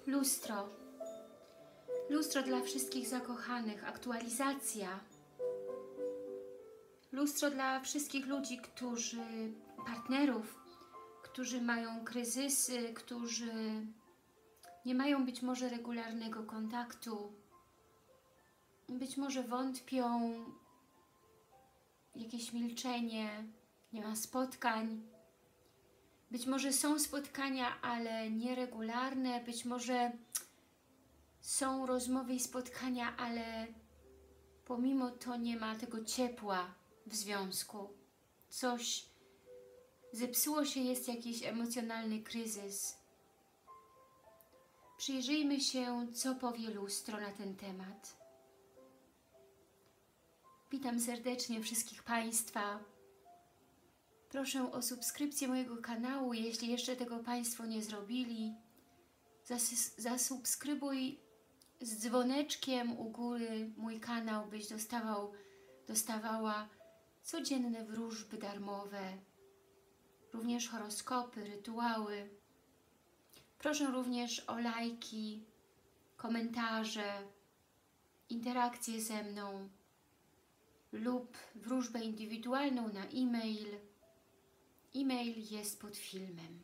Lustro. Lustro dla wszystkich zakochanych. Aktualizacja. Lustro dla wszystkich ludzi, partnerów, którzy mają kryzysy, którzy nie mają być może regularnego kontaktu, być może wątpią, jakieś milczenie, nie ma spotkań. Być może są spotkania, ale nieregularne, być może są rozmowy i spotkania, ale pomimo to nie ma tego ciepła w związku. Coś zepsuło się, jest jakiś emocjonalny kryzys. Przyjrzyjmy się, co powie lustro na ten temat. Witam serdecznie wszystkich Państwa. Proszę o subskrypcję mojego kanału, jeśli jeszcze tego Państwo nie zrobili. Zasubskrybuj z dzwoneczkiem u góry mój kanał, byś dostawała codzienne wróżby darmowe, również horoskopy, rytuały. Proszę również o lajki, komentarze, interakcje ze mną lub wróżbę indywidualną na e-mail. E-mail jest pod filmem.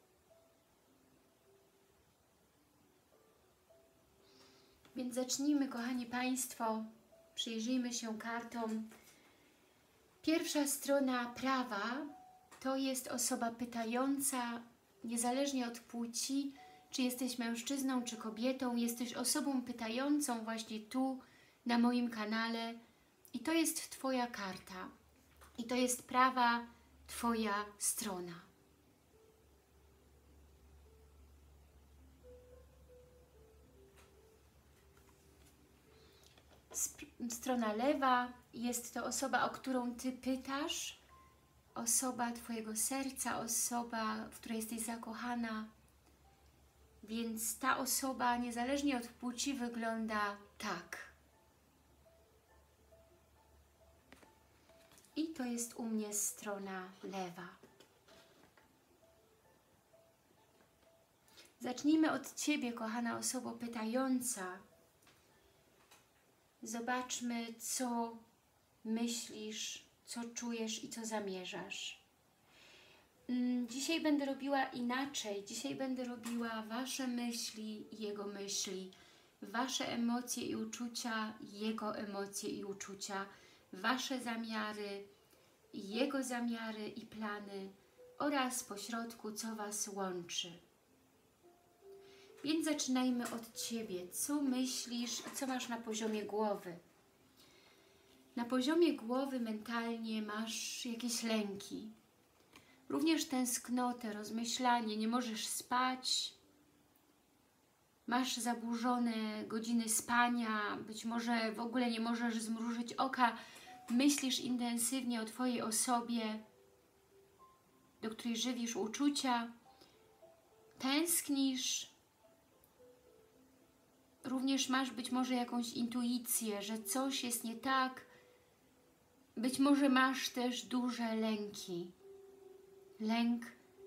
Więc zacznijmy, kochani Państwo, przyjrzyjmy się kartom. Pierwsza strona prawa to jest osoba pytająca, niezależnie od płci, czy jesteś mężczyzną, czy kobietą, jesteś osobą pytającą właśnie tu, na moim kanale i to jest Twoja karta. I to jest prawa Twoja strona. Strona lewa jest to osoba, o którą Ty pytasz, osoba Twojego serca, osoba, w której jesteś zakochana. Więc ta osoba, niezależnie od płci, wygląda tak. I to jest u mnie strona lewa. Zacznijmy od Ciebie, kochana osobo pytająca. Zobaczmy, co myślisz, co czujesz i co zamierzasz. Dzisiaj będę robiła inaczej. Dzisiaj będę robiła Wasze myśli i Jego myśli, Wasze emocje i uczucia, Jego emocje i uczucia, Wasze zamiary, Jego zamiary i plany oraz pośrodku, co Was łączy. Więc zaczynajmy od Ciebie. Co myślisz i co masz na poziomie głowy? Na poziomie głowy mentalnie masz jakieś lęki. Również tęsknotę, rozmyślanie, nie możesz spać. Masz zaburzone godziny spania, być może w ogóle nie możesz zmrużyć oka. Myślisz intensywnie o Twojej osobie, do której żywisz uczucia. Tęsknisz. Również masz być może jakąś intuicję, że coś jest nie tak. Być może masz też duże lęki. Lęk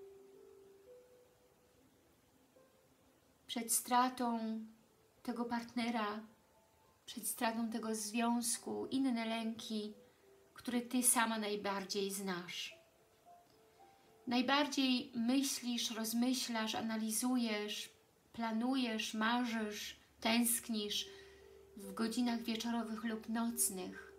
przed stratą tego partnera, przed stratą tego związku, inne lęki, które Ty sama najbardziej znasz. Najbardziej myślisz, rozmyślasz, analizujesz, planujesz, marzysz, tęsknisz w godzinach wieczorowych lub nocnych.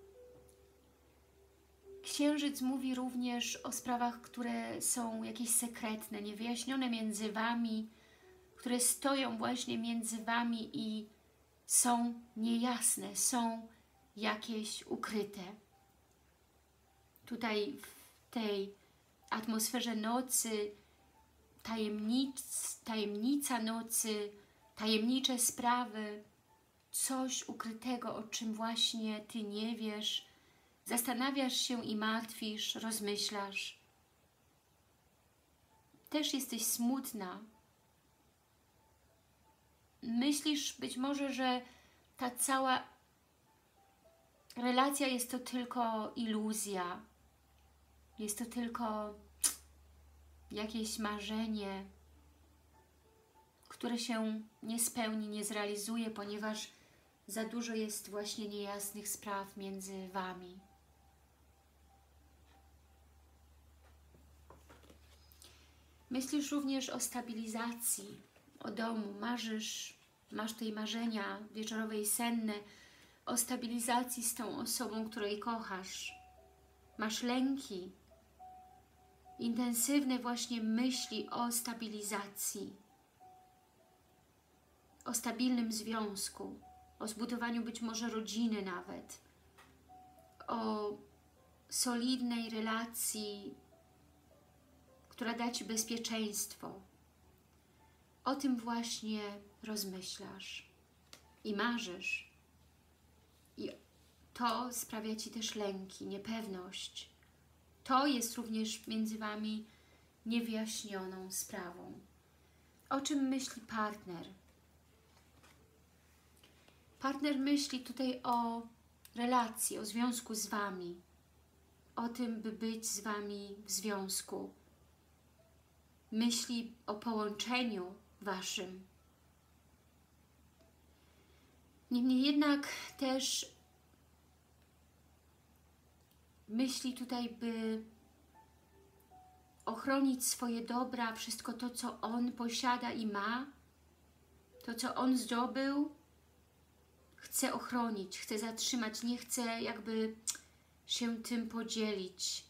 Księżyc mówi również o sprawach, które są jakieś sekretne, niewyjaśnione między Wami, które stoją właśnie między Wami i są niejasne, są jakieś ukryte. Tutaj w tej atmosferze nocy, tajemnica nocy, tajemnicze sprawy, coś ukrytego, o czym właśnie Ty nie wiesz, zastanawiasz się i martwisz, rozmyślasz. Też jesteś smutna. Myślisz być może, że ta cała relacja jest to tylko iluzja. Jest to tylko jakieś marzenie, które się nie spełni, nie zrealizuje, ponieważ za dużo jest właśnie niejasnych spraw między Wami. Myślisz również o stabilizacji, o domu, masz tutaj marzenia wieczorowe i senne o stabilizacji z tą osobą, której kochasz. Masz lęki, intensywne właśnie myśli o stabilizacji, o stabilnym związku, o zbudowaniu być może rodziny nawet, o solidnej relacji, która da Ci bezpieczeństwo. O tym właśnie rozmyślasz i marzysz. I to sprawia Ci też lęki, niepewność. To jest również między Wami niewyjaśnioną sprawą. O czym myśli partner? Partner myśli tutaj o relacji, o związku z Wami. O tym, by być z Wami w związku. Myśli o połączeniu Waszym. Niemniej jednak też myśli tutaj, by ochronić swoje dobra, wszystko to, co on posiada i ma, to, co on zdobył, chce ochronić, chce zatrzymać, nie chce jakby się tym podzielić.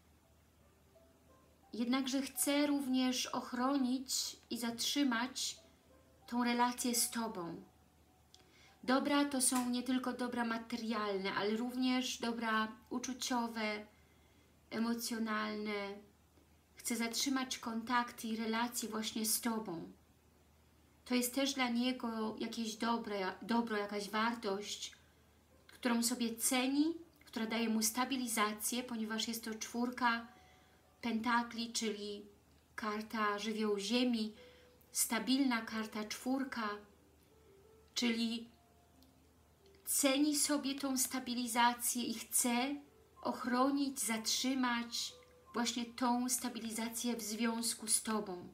Jednakże chce również ochronić i zatrzymać tą relację z Tobą. Dobra to są nie tylko dobra materialne, ale również dobra uczuciowe, emocjonalne. Chce zatrzymać kontakty i relacje właśnie z Tobą. To jest też dla niego jakieś dobro, jakaś wartość, którą sobie ceni, która daje mu stabilizację, ponieważ jest to 4 pentakli, czyli karta żywiołu ziemi, stabilna karta 4, czyli ceni sobie tą stabilizację i chce ochronić, zatrzymać właśnie tą stabilizację w związku z Tobą.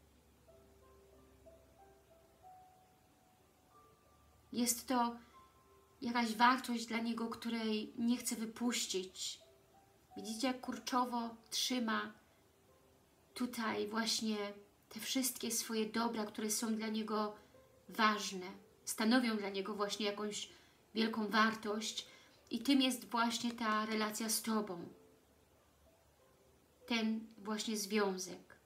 Jest to jakaś wartość dla niego, której nie chce wypuścić. Widzicie, jak kurczowo trzyma tutaj właśnie te wszystkie swoje dobra, które są dla niego ważne. Stanowią dla niego właśnie jakąś wielką wartość i tym jest właśnie ta relacja z Tobą. Ten właśnie związek.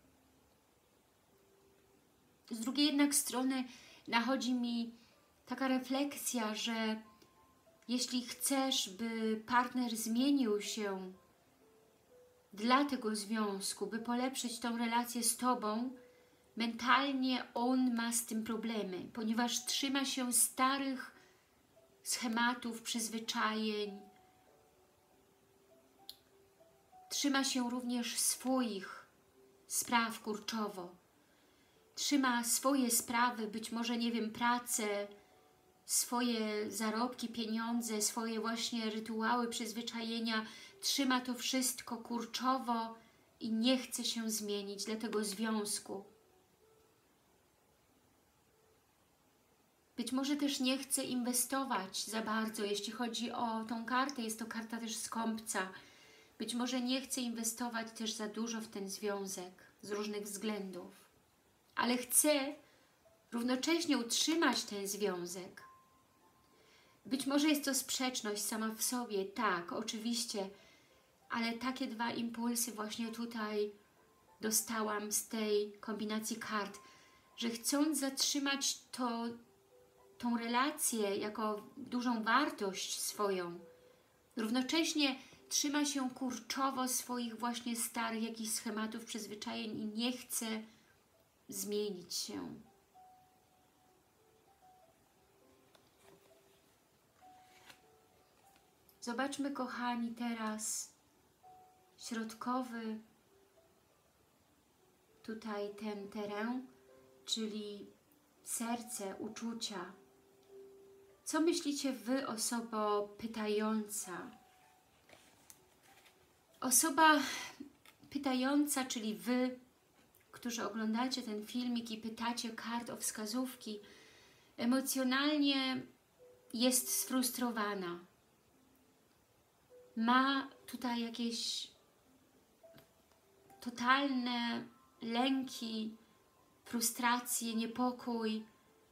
Z drugiej jednak strony nachodzi mi taka refleksja, że jeśli chcesz, by partner zmienił się dla tego związku, by polepszyć tą relację z Tobą, mentalnie on ma z tym problemy, ponieważ trzyma się starych schematów, przyzwyczajeń, trzyma się również swoich spraw kurczowo, trzyma swoje sprawy, być może, nie wiem, pracę, swoje zarobki, pieniądze, swoje właśnie rytuały, przyzwyczajenia, trzyma to wszystko kurczowo i nie chce się zmienić dla tego związku. Być może też nie chce inwestować za bardzo, jeśli chodzi o tą kartę, jest to karta też skąpca. Być może nie chce inwestować też za dużo w ten związek z różnych względów, ale chce równocześnie utrzymać ten związek. Być może jest to sprzeczność sama w sobie, tak, oczywiście, ale takie 2 impulsy właśnie tutaj dostałam z tej kombinacji kart, że chcąc zatrzymać tą relację jako dużą wartość swoją, równocześnie trzyma się kurczowo swoich właśnie starych jakichś schematów, przyzwyczajeń i nie chce zmienić się. Zobaczmy, kochani, teraz środkowy tutaj ten teren, czyli serce, uczucia. Co myślicie Wy, osobo pytająca? Osoba pytająca, czyli Wy, którzy oglądacie ten filmik i pytacie kart o wskazówki, emocjonalnie jest sfrustrowana. Ma tutaj jakieś totalne lęki, frustracje, niepokój.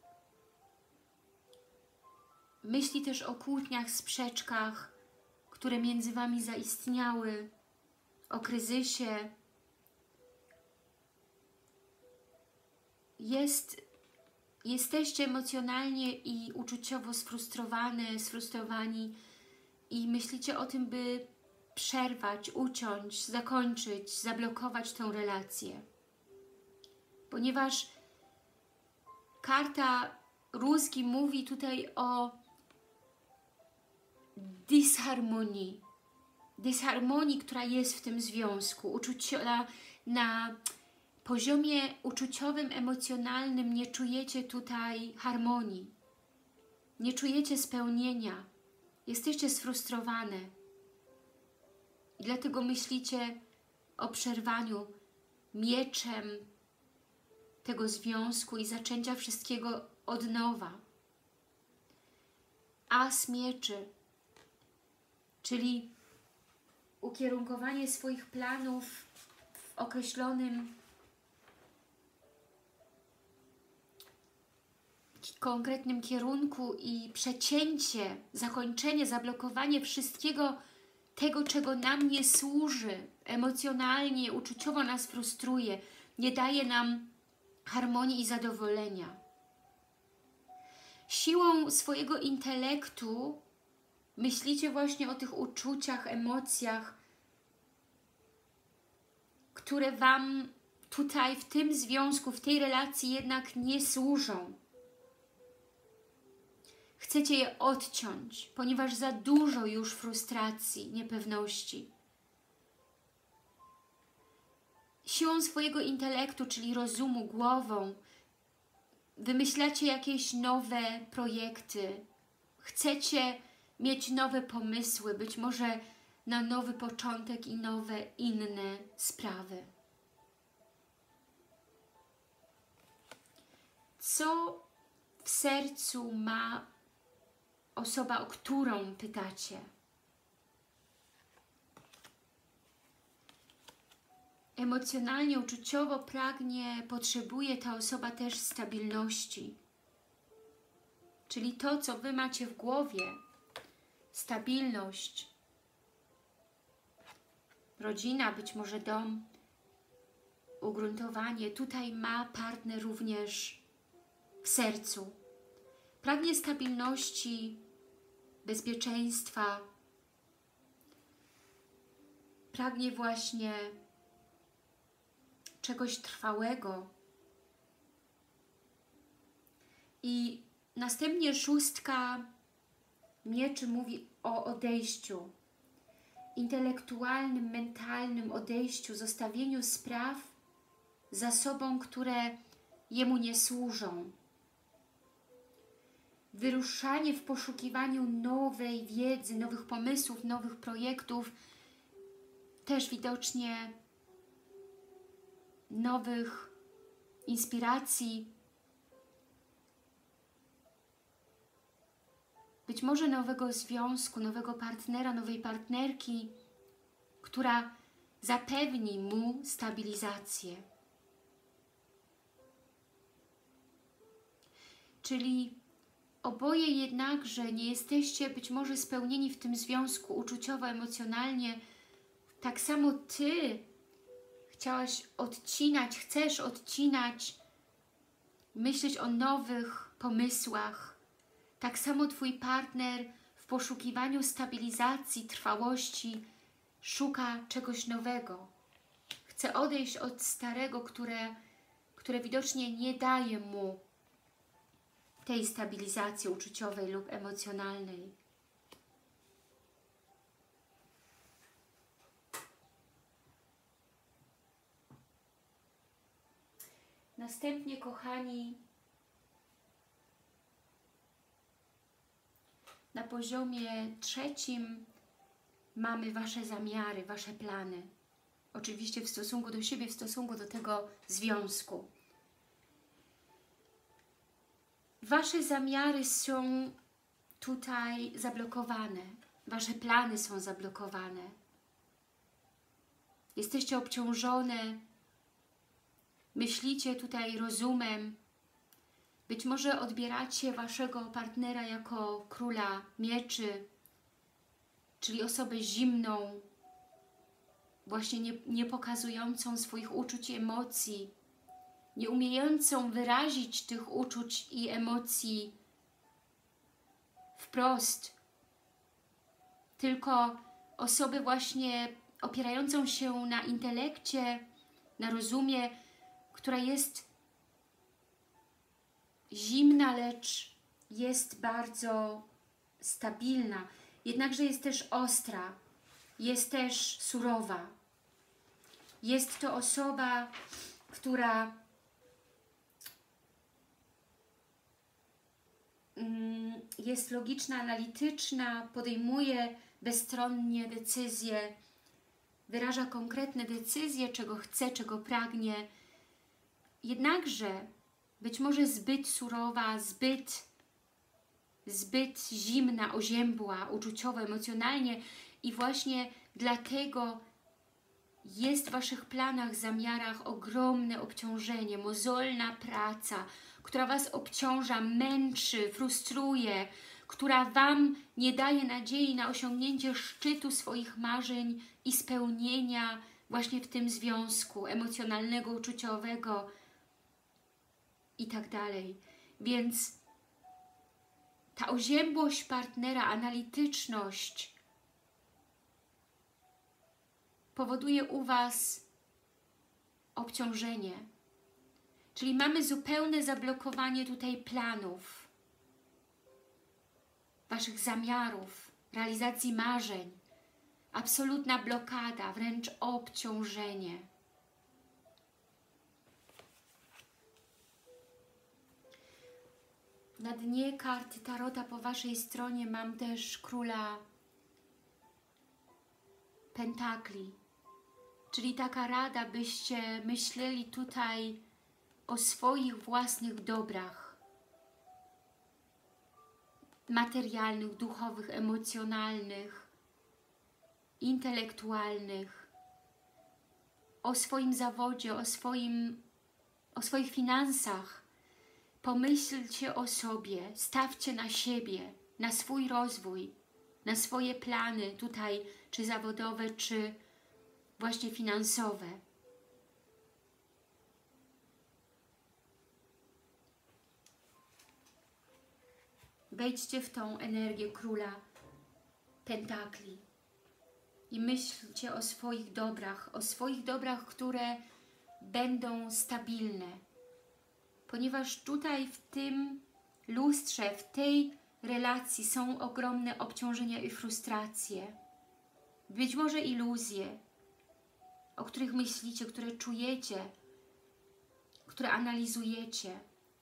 Myśli też o kłótniach, sprzeczkach, które między Wami zaistniały, o kryzysie. Jesteście emocjonalnie i uczuciowo sfrustrowani i myślicie o tym, by przerwać, uciąć, zakończyć, zablokować tę relację. Ponieważ karta Rózgi mówi tutaj o dysharmonii, która jest w tym związku. Na poziomie uczuciowym, emocjonalnym nie czujecie tutaj harmonii. Nie czujecie spełnienia. Jesteście sfrustrowane. I dlatego myślicie o przerwaniu mieczem tego związku i zaczęcia wszystkiego od nowa. As mieczy, czyli ukierunkowanie swoich planów w określonym, konkretnym kierunku i przecięcie, zakończenie, zablokowanie wszystkiego tego, czego nam nie służy, emocjonalnie, uczuciowo nas frustruje, nie daje nam harmonii i zadowolenia. Siłą swojego intelektu myślicie właśnie o tych uczuciach, emocjach, które Wam tutaj w tym związku, w tej relacji jednak nie służą. Chcecie je odciąć, ponieważ za dużo już frustracji, niepewności. Siłą swojego intelektu, czyli rozumu, głową, wymyślacie jakieś nowe projekty. Chcecie mieć nowe pomysły, być może na nowy początek i nowe, inne sprawy. Co w sercu ma osoba, o którą pytacie? Emocjonalnie, uczuciowo pragnie, potrzebuje ta osoba też stabilności. Czyli to, co Wy macie w głowie, stabilność, rodzina, być może dom, ugruntowanie. Tutaj ma partner również w sercu. Pragnie stabilności, bezpieczeństwa. Pragnie właśnie czegoś trwałego. I następnie szóstka mieczy mówi o odejściu. Intelektualnym, mentalnym odejściu, zostawieniu spraw za sobą, które jemu nie służą. Wyruszanie w poszukiwaniu nowej wiedzy, nowych pomysłów, nowych projektów, też widocznie nowych inspiracji, być może nowego związku, nowego partnera, nowej partnerki, która zapewni mu stabilizację. Czyli oboje jednakże nie jesteście być może spełnieni w tym związku uczuciowo, emocjonalnie. Tak samo Ty chcesz odcinać, myśleć o nowych pomysłach. Tak samo Twój partner w poszukiwaniu stabilizacji, trwałości szuka czegoś nowego. Chce odejść od starego, które widocznie nie daje mu tej stabilizacji uczuciowej lub emocjonalnej. Następnie, kochani, na poziomie trzecim mamy Wasze zamiary, Wasze plany. Oczywiście w stosunku do siebie, w stosunku do tego związku. Wasze zamiary są tutaj zablokowane. Wasze plany są zablokowane. Jesteście obciążone. Myślicie tutaj rozumem. Być może odbieracie waszego partnera jako króla mieczy, czyli osobę zimną, właśnie nie pokazującą swoich uczuć i emocji, nie umiejącą wyrazić tych uczuć i emocji wprost, tylko osobę właśnie opierającą się na intelekcie, na rozumie, która jest zimna, lecz jest bardzo stabilna, jednakże jest też ostra, jest też surowa. Jest to osoba, która jest logiczna, analityczna, podejmuje bezstronnie decyzje, wyraża konkretne decyzje, czego chce, czego pragnie. Jednakże być może zbyt surowa, zbyt zimna, oziębła, uczuciowo, emocjonalnie i właśnie dlatego jest w waszych planach, zamiarach ogromne obciążenie, mozolna praca, która was obciąża, męczy, frustruje, która wam nie daje nadziei na osiągnięcie szczytu swoich marzeń i spełnienia właśnie w tym związku emocjonalnego, uczuciowego i tak dalej. Więc ta oziębłość partnera, analityczność powoduje u was obciążenie. Czyli mamy zupełne zablokowanie tutaj planów, waszych zamiarów, realizacji marzeń. Absolutna blokada, wręcz obciążenie. Na dnie karty Tarota po waszej stronie mam też Króla Pentakli. Czyli taka rada, byście myśleli tutaj o swoich własnych dobrach materialnych, duchowych, emocjonalnych, intelektualnych, o swoim zawodzie, o swoich finansach. Pomyślcie o sobie, stawcie na siebie, na swój rozwój, na swoje plany tutaj, czy zawodowe, czy właśnie finansowe. Wejdźcie w tą energię Króla Pentakli i myślcie o swoich dobrach, które będą stabilne. Ponieważ tutaj w tym lustrze, w tej relacji są ogromne obciążenia i frustracje. Być może iluzje, o których myślicie, które czujecie, które analizujecie.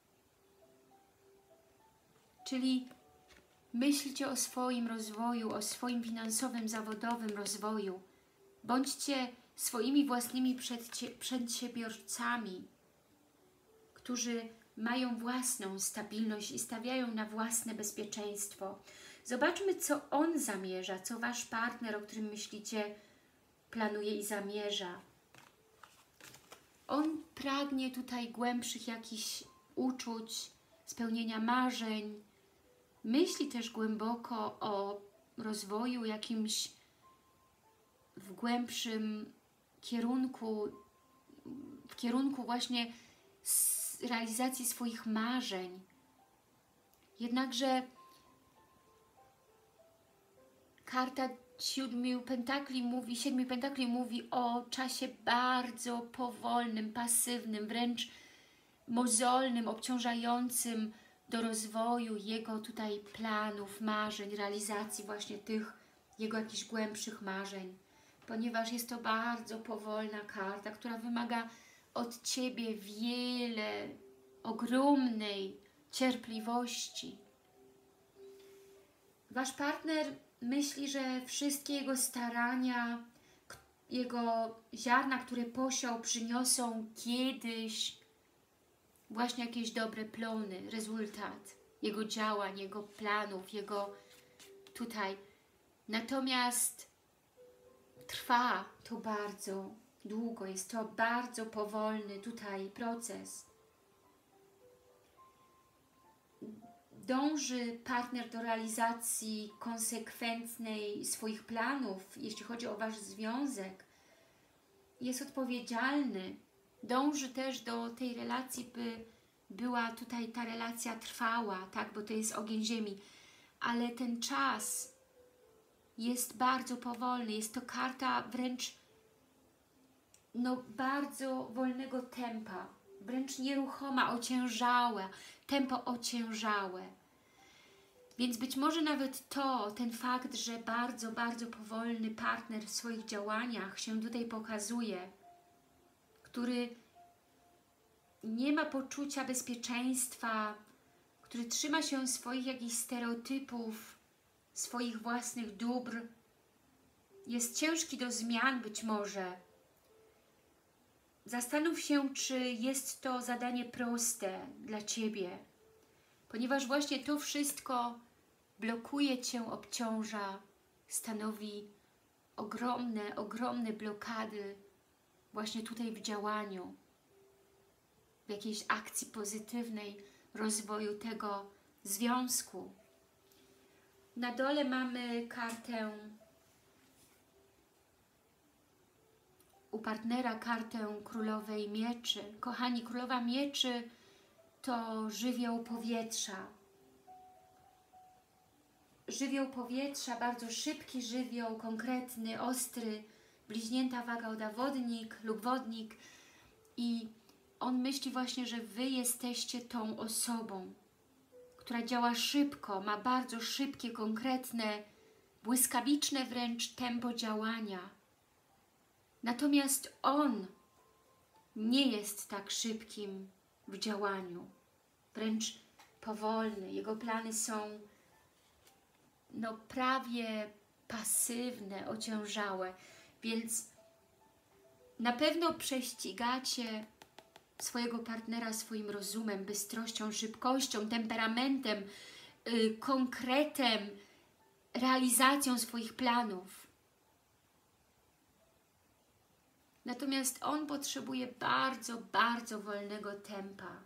Czyli myślcie o swoim rozwoju, o swoim finansowym, zawodowym rozwoju. Bądźcie swoimi własnymi przedsiębiorcami, którzy mają własną stabilność i stawiają na własne bezpieczeństwo. Zobaczmy, co on zamierza, co wasz partner, o którym myślicie, planuje i zamierza. On pragnie tutaj głębszych jakichś uczuć, spełnienia marzeń. Myśli też głęboko o rozwoju jakimś w głębszym kierunku, w kierunku właśnie realizacji swoich marzeń. Jednakże karta siedmiu pentakli mówi o czasie bardzo powolnym, pasywnym, wręcz mozolnym, obciążającym do rozwoju jego tutaj planów, marzeń, realizacji właśnie tych jego jakichś głębszych marzeń. Ponieważ jest to bardzo powolna karta, która wymaga od ciebie wiele, ogromnej cierpliwości. Wasz partner myśli, że wszystkie jego starania, jego ziarna, które posiał, przyniosą kiedyś właśnie jakieś dobre plony, rezultat jego działań, jego planów, jego tutaj. Natomiast trwa to bardzo długo, jest to bardzo powolny tutaj proces. Dąży partner do realizacji konsekwentnej swoich planów, jeśli chodzi o Wasz związek. Jest odpowiedzialny. Dąży też do tej relacji, by była tutaj ta relacja trwała, tak? Bo to jest ogień ziemi. Ale ten czas jest bardzo powolny. Jest to karta wręcz bardzo wolnego tempa. Wręcz nieruchoma, ociężałe. Tempo ociężałe. Więc być może nawet ten fakt, że bardzo, bardzo powolny partner w swoich działaniach się tutaj pokazuje, który nie ma poczucia bezpieczeństwa, który trzyma się swoich jakichś stereotypów, swoich własnych dóbr, jest ciężki do zmian być może. Zastanów się, czy jest to zadanie proste dla Ciebie, ponieważ właśnie to wszystko blokuje Cię, obciąża, stanowi ogromne, ogromne blokady właśnie tutaj w działaniu, w jakiejś akcji pozytywnej rozwoju tego związku. Na dole mamy kartę u partnera, kartę Królowej Mieczy. Kochani, Królowa Mieczy to żywioł powietrza. Żywioł powietrza, bardzo szybki żywioł, konkretny, ostry, bliźnięta waga oda wodnik lub wodnik i on myśli właśnie, że Wy jesteście tą osobą, która działa szybko, ma bardzo szybkie, konkretne, błyskawiczne wręcz tempo działania. Natomiast on nie jest tak szybkim w działaniu, wręcz powolny. Jego plany są prawie pasywne, ociężałe, więc na pewno prześcigacie swojego partnera swoim rozumem, bystrością, szybkością, temperamentem, konkretem, realizacją swoich planów. Natomiast on potrzebuje bardzo, bardzo wolnego tempa.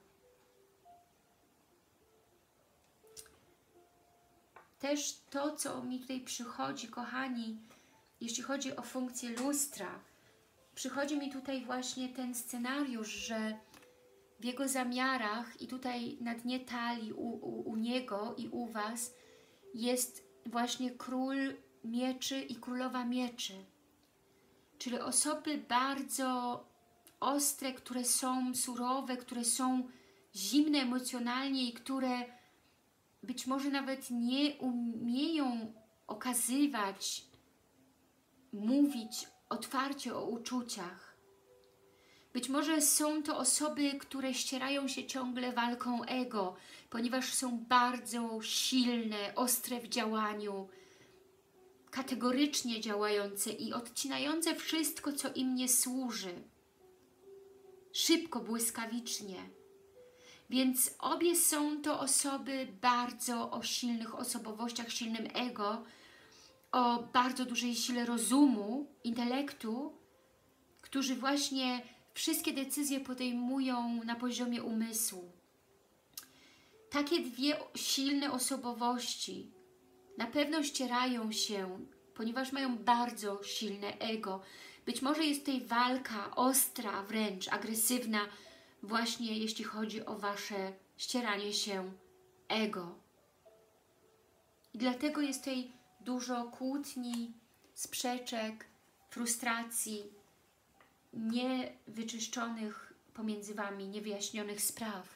Też to, co mi tutaj przychodzi, kochani, jeśli chodzi o funkcję lustra, przychodzi mi tutaj właśnie ten scenariusz, że w jego zamiarach i tutaj na dnie talii u niego i u Was jest właśnie Król Mieczy i Królowa Mieczy. Czyli osoby bardzo ostre, które są surowe, które są zimne emocjonalnie i które być może nawet nie umieją okazywać, mówić otwarcie o uczuciach. Być może są to osoby, które ścierają się ciągle walką ego, ponieważ są bardzo silne, ostre w działaniu, kategorycznie działające i odcinające wszystko, co im nie służy. Szybko, błyskawicznie. Więc obie są to osoby bardzo o silnych osobowościach, silnym ego, o bardzo dużej sile rozumu, intelektu, którzy właśnie wszystkie decyzje podejmują na poziomie umysłu. Takie dwie silne osobowości na pewno ścierają się, ponieważ mają bardzo silne ego. Być może jest tutaj walka ostra, wręcz agresywna, właśnie jeśli chodzi o Wasze ścieranie się ego. I dlatego jest tutaj dużo kłótni, sprzeczek, frustracji, niewyczyszczonych pomiędzy Wami, niewyjaśnionych spraw.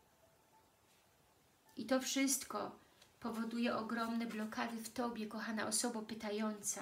I to wszystko powoduje ogromne blokady w Tobie, kochana osobo pytająca.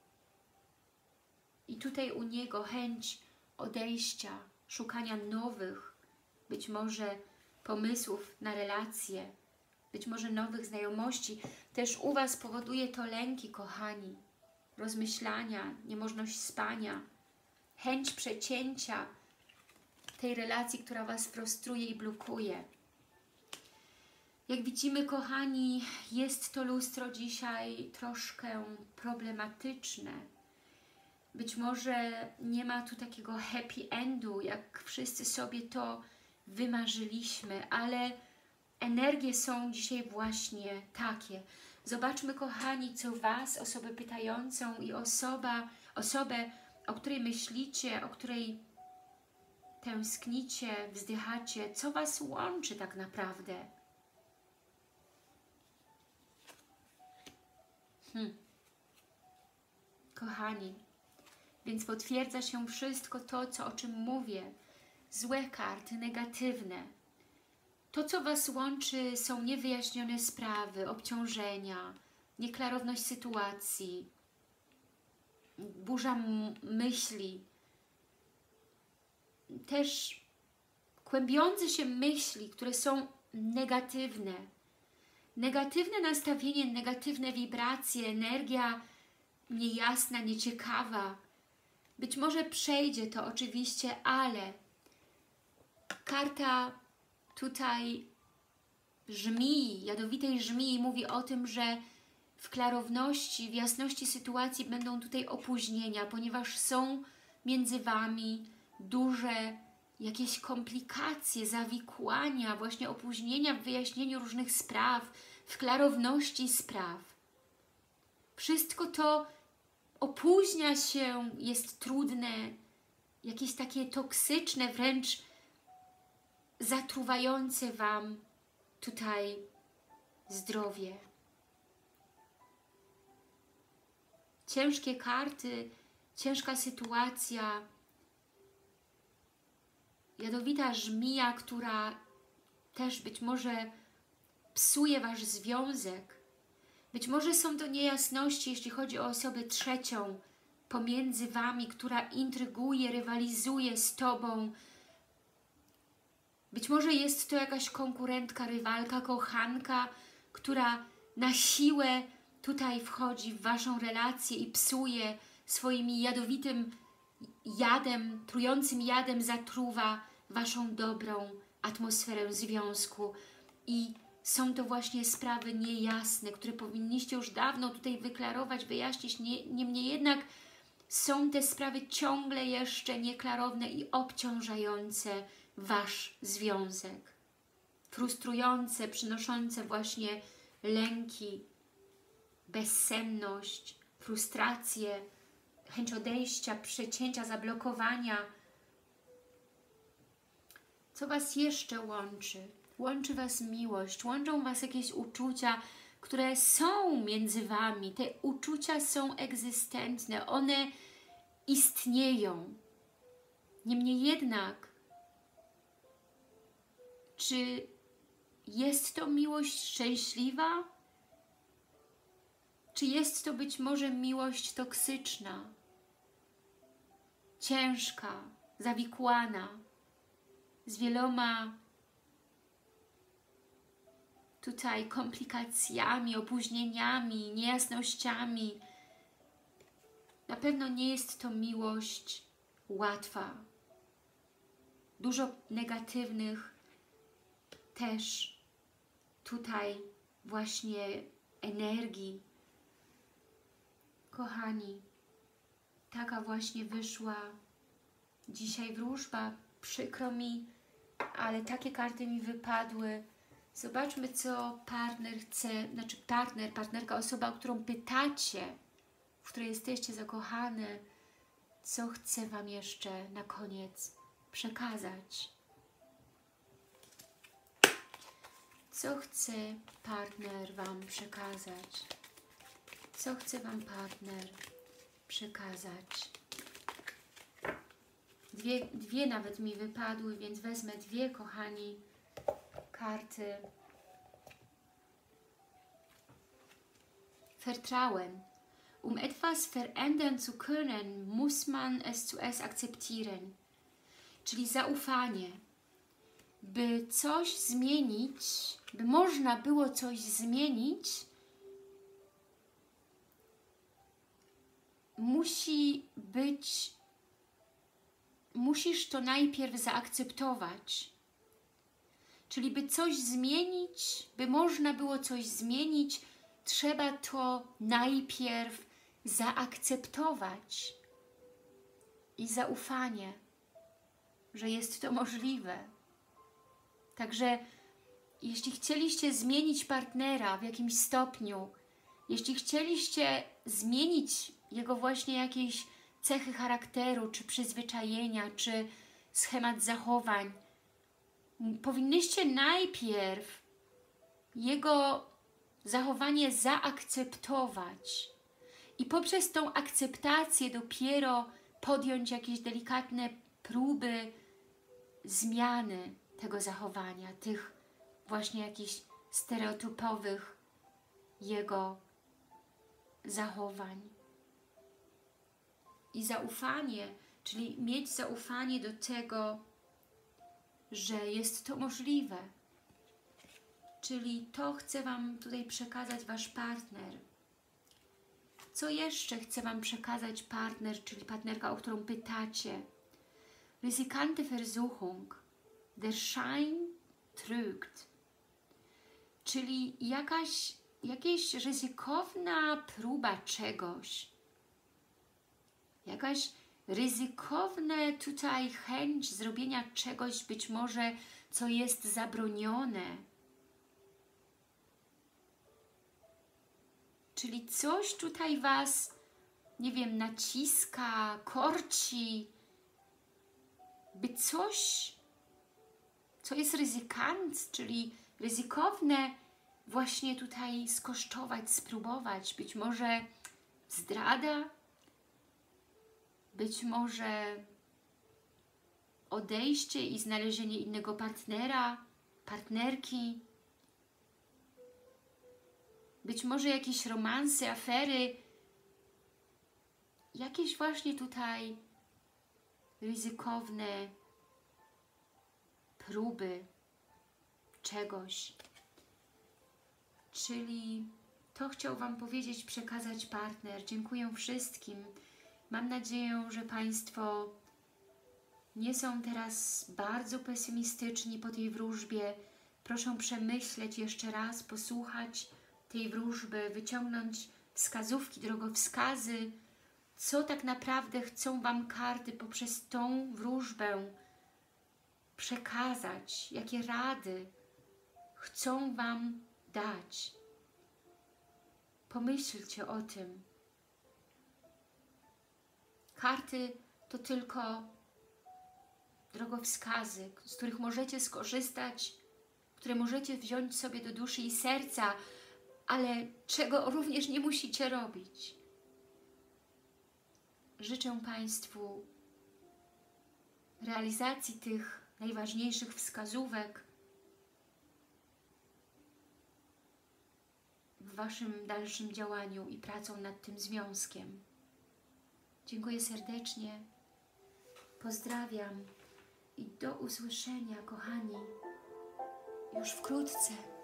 I tutaj u niego chęć odejścia, szukania nowych, być może pomysłów na relacje, być może nowych znajomości. Też u Was powoduje to lęki, kochani. rozmyślania, niemożność spania, chęć przecięcia tej relacji, która Was frustruje i blokuje. Jak widzimy, kochani, jest to lustro dzisiaj troszkę problematyczne. Być może nie ma tu takiego happy endu, jak wszyscy sobie to wymarzyliśmy, ale energie są dzisiaj właśnie takie. Zobaczmy, kochani, co Was, osobę pytającą i osobę, o której myślicie, o której tęsknicie, wzdychacie, co Was łączy tak naprawdę. Kochani, więc potwierdza się wszystko to, o czym mówię. Złe karty, negatywne. To, co Was łączy, są niewyjaśnione sprawy, obciążenia, nieklarowność sytuacji, burza myśli, też kłębiące się myśli, które są negatywne. Negatywne nastawienie, negatywne wibracje, energia niejasna, nieciekawa. Być może przejdzie to oczywiście, ale karta tutaj żmii, jadowitej żmii mówi o tym, że w klarowności, w jasności sytuacji będą tutaj opóźnienia, ponieważ są między Wami duże jakieś komplikacje, zawikłania, właśnie opóźnienia w wyjaśnieniu różnych spraw, w klarowności spraw. Wszystko to opóźnia się, jest trudne, jakieś takie toksyczne, wręcz zatruwające Wam tutaj zdrowie. Ciężkie karty, ciężka sytuacja, jadowita żmija, która też być może psuje Wasz związek. Być może są to niejasności, jeśli chodzi o osobę trzecią pomiędzy Wami, która intryguje, rywalizuje z Tobą. Być może jest to jakaś konkurentka, rywalka, kochanka, która na siłę tutaj wchodzi w Waszą relację i psuje swoim jadowitym jadem, trującym jadem zatruwa Waszą dobrą atmosferę związku. I są to właśnie sprawy niejasne, które powinniście już dawno tutaj wyklarować, wyjaśnić. Niemniej jednak są te sprawy ciągle jeszcze nieklarowne i obciążające Wasz związek. Frustrujące, przynoszące właśnie lęki, bezsenność, frustrację, chęć odejścia, przecięcia, zablokowania. Co Was jeszcze łączy? Łączy Was miłość, łączą Was jakieś uczucia, które są między Wami. Te uczucia są egzystentne, one istnieją. Niemniej jednak, czy jest to miłość szczęśliwa? Czy jest to być może miłość toksyczna, ciężka, zawikłana, z wieloma tutaj komplikacjami, opóźnieniami, niejasnościami? Na pewno nie jest to miłość łatwa. Dużo negatywnych też tutaj właśnie energii. Kochani, taka właśnie wyszła dzisiaj wróżba. Przykro mi, ale takie karty mi wypadły. Zobaczmy, co partner chce, znaczy partnerka, osoba, o którą pytacie, w której jesteście zakochane, co chce Wam jeszcze na koniec przekazać. Co chce partner Wam przekazać? Co chce Wam partner przekazać? Dwie nawet mi wypadły, więc wezmę dwie, kochani, karty. Vertrauen. Um etwas verändern zu können, muss man es zuerst akzeptieren. Czyli zaufanie. By coś zmienić, by można było coś zmienić, musisz to najpierw zaakceptować. Czyli by coś zmienić, by można było coś zmienić, trzeba to najpierw zaakceptować i zaufanie, że jest to możliwe. Także jeśli chcieliście zmienić partnera w jakimś stopniu, jeśli chcieliście zmienić jego właśnie jakieś cechy charakteru, czy przyzwyczajenia, czy schemat zachowań, powinnyście najpierw jego zachowanie zaakceptować i poprzez tą akceptację dopiero podjąć jakieś delikatne próby zmiany tego zachowania, tych właśnie jakichś stereotypowych jego zachowań. I zaufanie, czyli mieć zaufanie do tego, że jest to możliwe. Czyli to chce Wam tutaj przekazać Wasz partner. Co jeszcze chce Wam przekazać partner, czyli partnerka, o którą pytacie? Riskante Versuchung, der Schein trügt. Czyli jakaś ryzykowna próba czegoś. Jakaś ryzykowna tutaj chęć zrobienia czegoś, być może co jest zabronione. Czyli coś tutaj Was, nie wiem, naciska, korci, by coś, co jest ryzykant, czyli ryzykowne, właśnie tutaj skosztować, spróbować. Być może zdrada, być może odejście i znalezienie innego partnera, partnerki, być może jakieś romanse, afery, jakieś właśnie tutaj ryzykowne próby czegoś. Czyli to chciał Wam powiedzieć, przekazać partner. Dziękuję wszystkim. Mam nadzieję, że Państwo nie są teraz bardzo pesymistyczni po tej wróżbie. Proszę przemyśleć jeszcze raz, posłuchać tej wróżby, wyciągnąć wskazówki, drogowskazy, co tak naprawdę chcą Wam karty poprzez tą wróżbę przekazać, jakie rady chcą Wam dać. Pomyślcie o tym. Karty to tylko drogowskazy, z których możecie skorzystać, które możecie wziąć sobie do duszy i serca, ale czego również nie musicie robić. Życzę Państwu realizacji tych najważniejszych wskazówek w Waszym dalszym działaniu i pracą nad tym związkiem. Dziękuję serdecznie, pozdrawiam i do usłyszenia, kochani, już wkrótce.